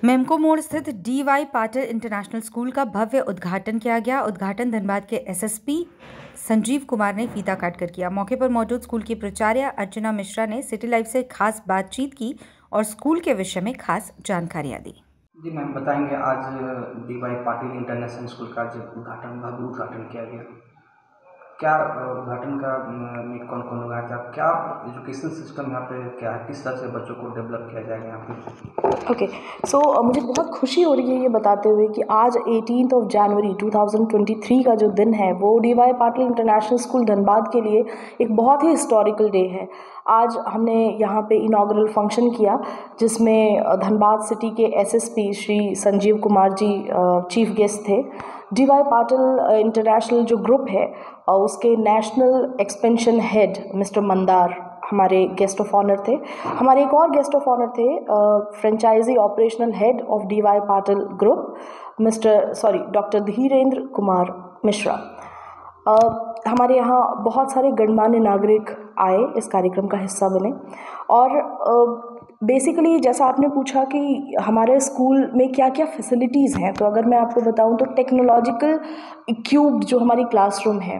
मेमको मोड़ स्थित D.Y.. Patil international school का भव्य उद्घाटन किया गया। उद्घाटन धनबाद के एसएसपी संजीव कुमार ने फीता काटकर किया। मौके पर मौजूद स्कूल की प्राचार्य अर्चना मिश्रा ने सिटी लाइव से खास बातचीत की और स्कूल के विषय में खास जानकारियां दी। जी मैम, बताएंगे आज डी.वाई. पाटिल इंटरनेशनल स्कूल का जब भव्य उद्घाटन किया गया, क्या उद्घाटन का में कौन कौन लोग आए थे, क्या एजुकेशन सिस्टम यहाँ पे क्या है, किस तरह से बच्चों को डेवलप किया जाएगा यहाँ पे? ओके, सो मुझे बहुत खुशी हो रही है ये बताते हुए कि आज 18 जनवरी 2023 का जो दिन है वो D Y. Patil international school Dhanbad के लिए एक बहुत ही हिस्टोरिकल डे है। आज हमने यहाँ पे इनॉग्रल फंक्शन किया जिसमें धनबाद सिटी के SSP Shri Sanjeev Kumar ji chief guest थे। डी.वाई. पाटिल इंटरनेशनल जो ग्रुप है उसके national expansion head mister Mandar हमारे गेस्ट ऑफ ऑनर थे। हमारे एक और गेस्ट ऑफ ऑनर थे franchise operational head of D Y. Patil group doctor Dhirendra Kumar Mishra. हमारे यहाँ बहुत सारे गणमान्य नागरिक आए, इस कार्यक्रम का हिस्सा बने। और बेसिकली जैसा आपने पूछा कि हमारे स्कूल में क्या क्या फैसिलिटीज़ हैं, तो अगर मैं आपको बताऊं तो टेक्नोलॉजिकल इक्विप्ड जो हमारी क्लासरूम है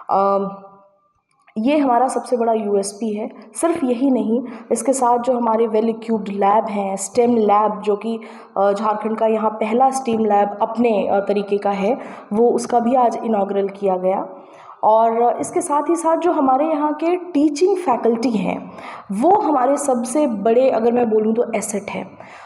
ये हमारा सबसे बड़ा यूएसपी है। सिर्फ यही नहीं, इसके साथ जो हमारे वेल इक्विप्ड लैब हैं, स्टेम लैब जो कि झारखंड का यहाँ पहला स्टेम लैब अपने तरीके का है, वो उसका भी आज इनॉग्रल किया गया। और इसके साथ ही साथ जो हमारे यहाँ के टीचिंग फैकल्टी हैं वो हमारे सबसे बड़े, अगर मैं बोलूँ तो एसेट है।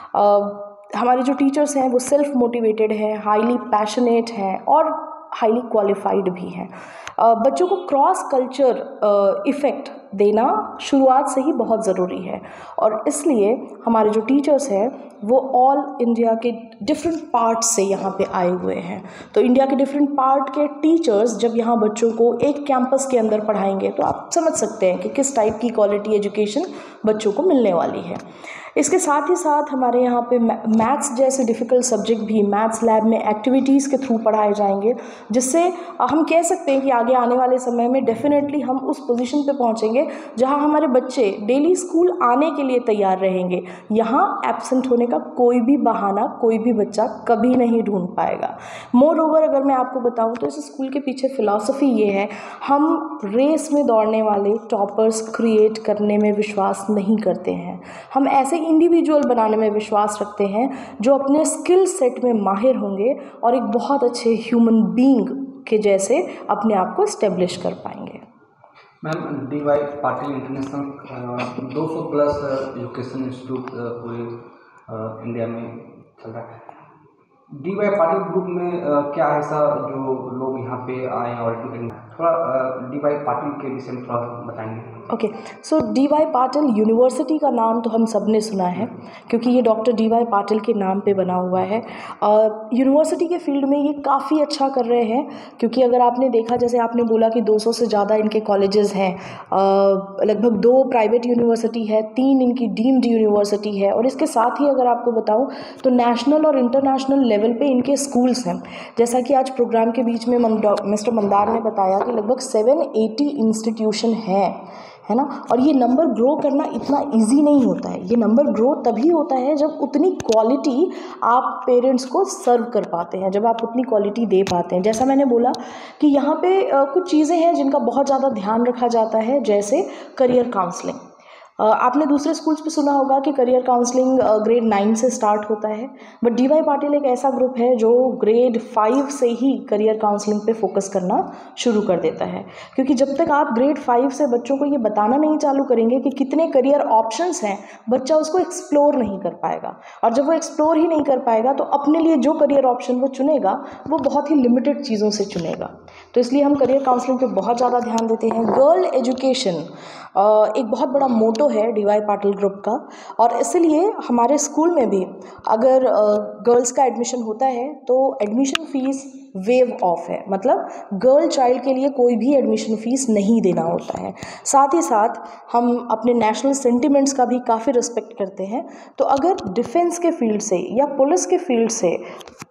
हमारे जो टीचर्स हैं वो सेल्फ मोटिवेटेड हैं, हाईली पैशनेट हैं और हाईली क्वालिफाइड भी हैं। बच्चों को क्रॉस कल्चर इफ़ेक्ट देना शुरुआत से ही बहुत ज़रूरी है और इसलिए हमारे जो टीचर्स हैं वो ऑल इंडिया के डिफरेंट पार्ट्स से यहाँ पे आए हुए हैं। तो इंडिया के डिफरेंट पार्ट के टीचर्स जब यहाँ बच्चों को एक कैंपस के अंदर पढ़ाएंगे तो आप समझ सकते हैं कि किस टाइप की क्वालिटी एजुकेशन बच्चों को मिलने वाली है। इसके साथ ही साथ हमारे यहाँ पे मैथ्स जैसे डिफ़िकल्ट सब्जेक्ट भी मैथ्स लैब में एक्टिविटीज़ के थ्रू पढ़ाए जाएंगे, जिससे हम कह सकते हैं कि आगे आने वाले समय में डेफिनेटली हम उस पोजीशन पे पहुँचेंगे जहाँ हमारे बच्चे डेली स्कूल आने के लिए तैयार रहेंगे। यहाँ एब्सेंट होने का कोई भी बहाना कोई भी बच्चा कभी नहीं ढूंढ पाएगा। मोर ओवर अगर मैं आपको बताऊँ तो इस स्कूल के पीछे फ़िलॉसफी ये है, हम रेस में दौड़ने वाले टॉपर्स क्रिएट करने में विश्वास नहीं करते हैं। हम ऐसे इंडिविजुअल बनाने में विश्वास रखते हैं जो अपने स्किल सेट में माहिर होंगे और एक बहुत अच्छे ह्यूमन बीइंग के जैसे अपने आप को इस्टेब्लिश कर पाएंगे। Ma'am, D Y. Patil international 200 plus education institute पूरे इंडिया में चल रहा है। डी.वाई. पाटिल ग्रुप में क्या ऐसा जो लोग यहाँ पे आए और थोड़ा डी.वाई. पाटिल के विषय में थोड़ा बताएंगे? Okay, so D Y. Patil university का नाम तो हम सब ने सुना है क्योंकि ये डॉक्टर डी.वाई. पाटिल के नाम पे बना हुआ है। यूनिवर्सिटी के फील्ड में ये काफ़ी अच्छा कर रहे हैं क्योंकि अगर आपने देखा, जैसे आपने बोला कि 200 से ज़्यादा इनके कॉलेजेस हैं, लगभग 2 प्राइवेट यूनिवर्सिटी है, 3 इनकी डीम्ड यूनिवर्सिटी है और इसके साथ ही अगर आपको बताऊँ तो नेशनल और इंटरनेशनल लेवल पे इनके स्कूल्स हैं। जैसा कि आज प्रोग्राम के बीच में मिस्टर मंदार ने बताया कि लगभग 780 इंस्टीट्यूशन है ना। और ये नंबर ग्रो करना इतना इजी नहीं होता है। ये नंबर ग्रो तभी होता है जब उतनी क्वालिटी आप पेरेंट्स को सर्व कर पाते हैं, जब आप उतनी क्वालिटी दे पाते हैं। जैसा मैंने बोला कि यहाँ पे कुछ चीज़ें हैं जिनका बहुत ज़्यादा ध्यान रखा जाता है, जैसे करियर काउंसलिंग। आपने दूसरे स्कूल्स पे सुना होगा कि करियर काउंसलिंग ग्रेड 9 से स्टार्ट होता है, बट डी.वाई. पाटिल एक ऐसा ग्रुप है जो ग्रेड 5 से ही करियर काउंसलिंग पे फोकस करना शुरू कर देता है। क्योंकि जब तक आप ग्रेड 5 से बच्चों को ये बताना नहीं चालू करेंगे कि कितने करियर ऑप्शंस हैं, बच्चा उसको एक्सप्लोर नहीं कर पाएगा और जब वो एक्सप्लोर ही नहीं कर पाएगा तो अपने लिए जो करियर ऑप्शन वो चुनेगा वो बहुत ही लिमिटेड चीज़ों से चुनेगा। तो इसलिए हम करियर काउंसलिंग पे बहुत ज़्यादा ध्यान देते हैं। गर्ल एजुकेशन एक बहुत बड़ा मोटो है डी.वाई. पाटिल ग्रुप का और इसलिए हमारे स्कूल में भी अगर गर्ल्स का एडमिशन होता है तो एडमिशन फ़ीस वेव ऑफ है, मतलब गर्ल चाइल्ड के लिए कोई भी एडमिशन फ़ीस नहीं देना होता है। साथ ही साथ हम अपने नेशनल सेंटिमेंट्स का भी काफ़ी रिस्पेक्ट करते हैं। तो अगर डिफेंस के फील्ड से या पुलिस के फील्ड से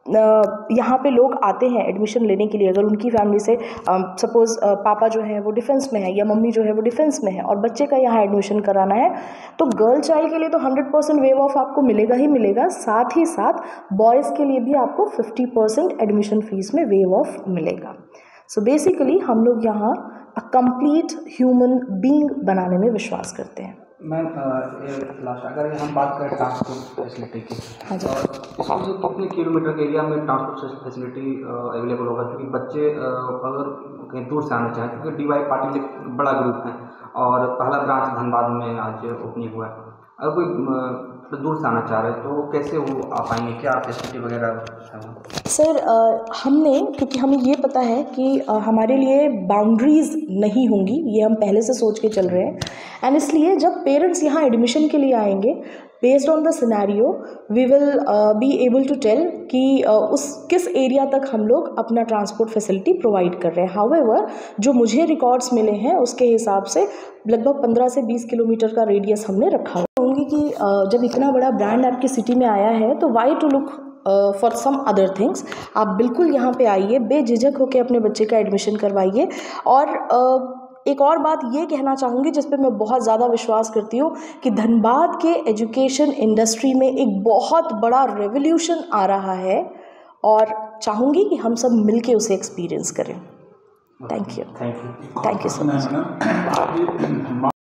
यहाँ पे लोग आते हैं एडमिशन लेने के लिए, अगर उनकी फैमिली से सपोज़ पापा जो है वो डिफेंस में है या मम्मी जो है वो डिफेंस में है और बच्चे का यहाँ एडमिशन कराना है, तो गर्ल चाइल्ड के लिए तो 100% वेव ऑफ आपको मिलेगा ही मिलेगा, साथ ही साथ बॉयज़ के लिए भी आपको 50% एडमिशन फ़ीस में वेव ऑफ मिलेगा। सो बेसिकली हम लोग यहाँ कंप्लीट ह्यूमन बीइंग बनाने में विश्वास करते हैं। मैम लास्ट अगर हम बात करें ट्रांसपोर्ट फैसिलिटी की, हाँ जी। इसमें से कितने किलोमीटर के एरिया में ट्रांसपोर्ट फैसिलिटी अवेलेबल होगा, क्योंकि बच्चे अगर कहीं दूर से आना चाहें, क्योंकि डी वाई पाटिल एक बड़ा ग्रुप है और पहला ब्रांच धनबाद में आज ओपनिंग हुआ है, अगर कोई दूर से आना चाह रहे हैं तो कैसे वो आ पाएंगे, क्या फैसिलिटी वगैरह है? सर हमने, क्योंकि हमें ये पता है कि हमारे लिए बाउंड्रीज़ नहीं होंगी, ये हम पहले से सोच के चल रहे हैं, एंड इसलिए जब पेरेंट्स यहाँ एडमिशन के लिए आएंगे, based on the scenario we will be able to tell कि उस किस एरिया तक हम लोग अपना ट्रांसपोर्ट फैसिलिटी प्रोवाइड कर रहे हैं। हाउएवर जो मुझे रिकॉर्ड्स मिले हैं उसके हिसाब से लगभग 15 से 20 किलोमीटर का रेडियस हमने रखा हुआ। कहूँगी कि जब इतना बड़ा ब्रांड आपकी सिटी में आया है तो why to look for some other things. आप बिल्कुल यहाँ पे आइए, बेझिझक होकर अपने बच्चे का एडमिशन करवाइए। और एक और बात ये कहना चाहूँगी जिस पे मैं बहुत ज़्यादा विश्वास करती हूँ कि धनबाद के एजुकेशन इंडस्ट्री में एक बहुत बड़ा रेवोल्यूशन आ रहा है और चाहूँगी कि हम सब मिलके उसे एक्सपीरियंस करें। Thank you so much.